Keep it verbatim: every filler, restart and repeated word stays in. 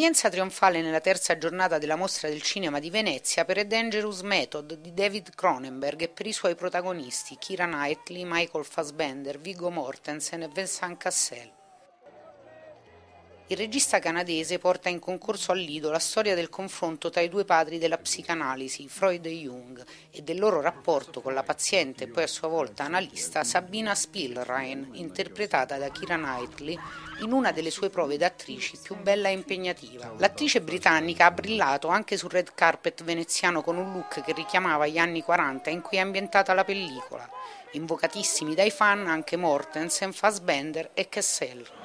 Esperienza trionfale nella terza giornata della Mostra del Cinema di Venezia per A Dangerous Method di David Cronenberg e per i suoi protagonisti Keira Knightley, Michael Fassbender, Viggo Mortensen e Vincent Cassel. Il regista canadese porta in concorso al Lido la storia del confronto tra i due padri della psicanalisi, Freud e Jung, e del loro rapporto con la paziente e poi a sua volta analista Sabina Spielrein, interpretata da Keira Knightley in una delle sue prove da attrici più bella e impegnativa. L'attrice britannica ha brillato anche sul red carpet veneziano con un look che richiamava gli anni quaranta in cui è ambientata la pellicola. Invocatissimi dai fan anche Mortensen, Fassbender e Cassel.